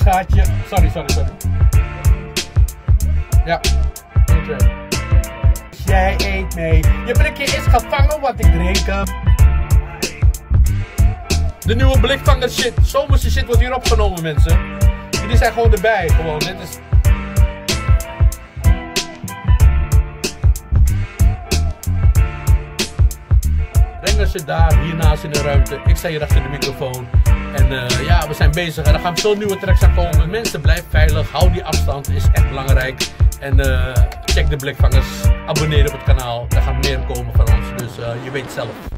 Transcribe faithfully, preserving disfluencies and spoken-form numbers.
gaatje. Sorry, sorry, sorry. Ja. Jij eet mee. Je blikje is gevangen wat ik drink hem. De nieuwe blikvanger shit. Zomerse shit wordt hier opgenomen, mensen. Jullie zijn gewoon erbij. Gewoon, dit is... Renger zit daar, hiernaast in de ruimte. Ik sta hier achter de microfoon. En uh, ja, we zijn bezig. En er gaan veel nieuwe tracks aan komen. Mensen, blijf veilig. Hou die afstand. Is echt belangrijk. En uh, check de blikvangers. Abonneer op het kanaal. Er gaat meer komen van ons. Dus uh, je weet zelf.